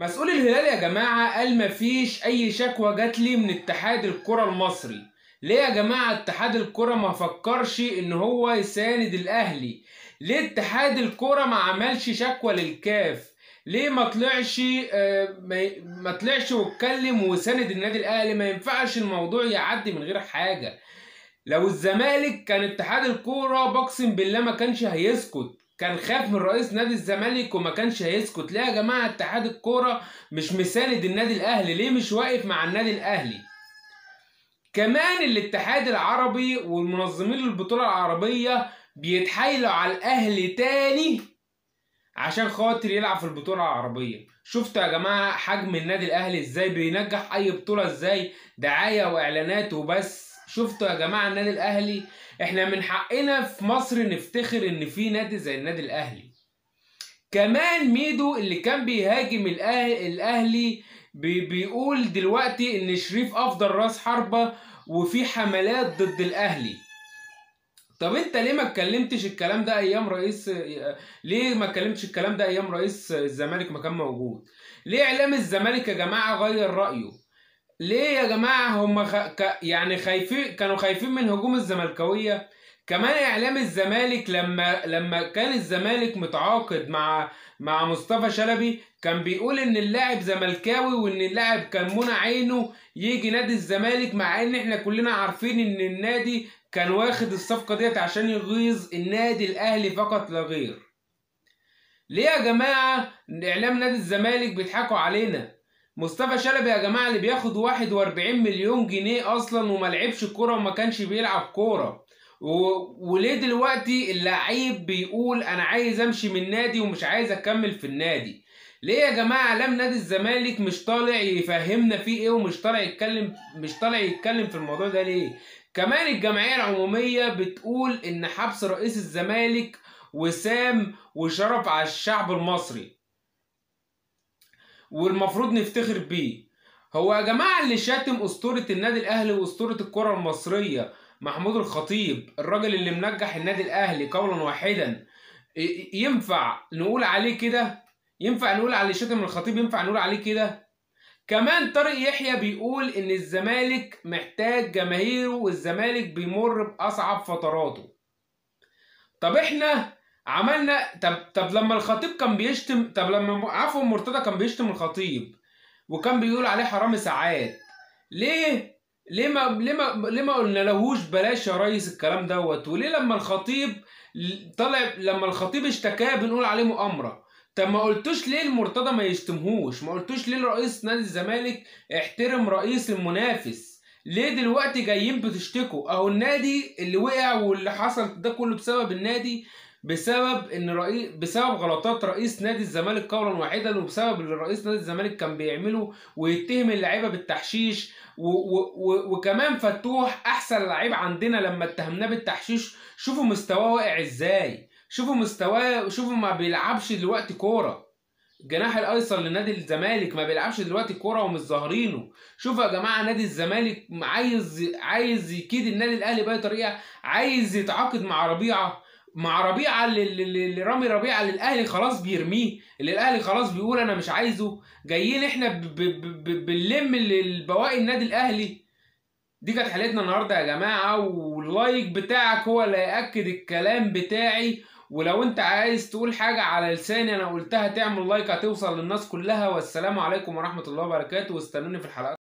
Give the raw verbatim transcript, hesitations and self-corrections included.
مسؤول الهلال يا جماعة قال مفيش أي شكوى جات لي من اتحاد الكرة المصري. ليه يا جماعة اتحاد الكرة ما فكرش إن هو يساند الأهلي؟ ليه اتحاد الكرة ما عملش شكوى للكاف؟ ليه ما طلعش آه، ما ما طلعش واتكلم وساند النادي الأهلي؟ ما ينفعش الموضوع يعدي من غير حاجة. لو الزمالك كان اتحاد الكوره بقسم بالله ما كانش هيسكت، كان خاف من رئيس نادي الزمالك وما كانش هيسكت. ليه يا جماعه اتحاد الكوره مش مساند النادي الاهلي؟ ليه مش واقف مع النادي الاهلي؟ كمان الاتحاد العربي والمنظمين للبطوله العربيه بيتحايلوا على الاهلي تاني عشان خاطر يلعب في البطوله العربيه. شفتوا يا جماعه حجم النادي الاهلي ازاي بينجح اي بطوله؟ ازاي دعايه واعلانات وبس. شفتوا يا جماعه النادي الاهلي؟ احنا من حقنا في مصر نفتخر ان في نادي زي النادي الاهلي. كمان ميدو اللي كان بيهاجم الأهلي, الأهلي بي بيقول دلوقتي ان شريف افضل راس حربة وفي حملات ضد الاهلي. طب انت ليه ما اتكلمتش الكلام ده ايام رئيس ليه ما اتكلمتش الكلام ده ايام رئيس الزمالك ما كان موجود؟ ليه اعلام الزمالك يا جماعه غير رايه؟ ليه يا جماعه هم خ... ك... يعني خايفين، كانوا خايفين من هجوم الزملكاويه؟ كمان اعلام الزمالك لما لما كان الزمالك متعاقد مع مع مصطفى شلبي كان بيقول ان اللاعب زملكاوي وان اللاعب كان منى عينه يجي نادي الزمالك، مع ان احنا كلنا عارفين ان النادي كان واخد الصفقه ديت عشان يغيظ النادي الاهلي فقط لا غير. ليه يا جماعه اعلام نادي الزمالك بيضحكوا علينا؟ مصطفى شلبي يا جماعه اللي بياخد واحد واربعين مليون جنيه اصلا وما لعبش كوره وما كانش بيلعب كوره، و... وليه دلوقتي اللعيب بيقول انا عايز امشي من النادي ومش عايز اكمل في النادي؟ ليه يا جماعه اعلام نادي الزمالك مش طالع يفهمنا فيه ايه ومش طالع يتكلم مش طالع يتكلم في الموضوع ده ليه؟ كمان الجمعيه العموميه بتقول ان حبس رئيس الزمالك وسام وشرف على الشعب المصري والمفروض نفتخر بيه. هو يا جماعه اللي شاتم اسطوره النادي الاهلي واسطوره الكره المصريه محمود الخطيب، الراجل اللي منجح النادي الاهلي قولا واحدا، ينفع نقول عليه كده؟ ينفع نقول على شاتم الخطيب ينفع نقول عليه كده؟ كمان طارق يحيى بيقول ان الزمالك محتاج جماهيره والزمالك بيمر باصعب فتراته. طب احنا عملنا طب طب لما الخطيب كان بيشتم طب لما عفوا مرتضى كان بيشتم الخطيب وكان بيقول عليه حرامي ساعات، ليه ليه ما ليه ما ليه ما قلنا لهوش بلاش يا ريس الكلام دوت؟ وليه لما الخطيب طلع لما الخطيب اشتكاه بنقول عليه مؤامره؟ طب ما قلتوش ليه المرتضى ما يشتمهوش؟ ما قلتوش ليه رئيس نادي الزمالك احترم رئيس المنافس؟ ليه دلوقتي جايين بتشتكوا؟ اهو النادي اللي وقع واللي حصل ده كله بسبب النادي، بسبب ان رئيس بسبب غلطات رئيس نادي الزمالك قولا واحدا، وبسبب اللي رئيس نادي الزمالك كان بيعمله ويتهم اللعيبه بالتحشيش. و و و وكمان فتوح احسن لعيب عندنا لما اتهمناه بالتحشيش شوفوا مستواه واقع ازاي، شوفوا مستواه، شوفوا ما بيلعبش دلوقتي كوره. الجناح الايسر لنادي الزمالك ما بيلعبش دلوقتي كوره ومش ظاهرينه. شوفوا يا جماعه نادي الزمالك عايز عايز يكيد النادي الاهلي باي طريقه، عايز يتعاقد مع ربيعه مع ربيعه اللي, اللي اللي رامي ربيعه اللي الاهلي خلاص بيرميه، اللي الاهلي خلاص بيقول انا مش عايزه. جايين احنا بنلم البواقي النادي الاهلي. دي كانت حلقتنا النهارده يا جماعه، واللايك بتاعك هو اللي هياكد الكلام بتاعي. ولو انت عايز تقول حاجه على لساني انا قلتها تعمل لايك هتوصل للناس كلها. والسلام عليكم ورحمه الله وبركاته، واستنوني في الحلقات.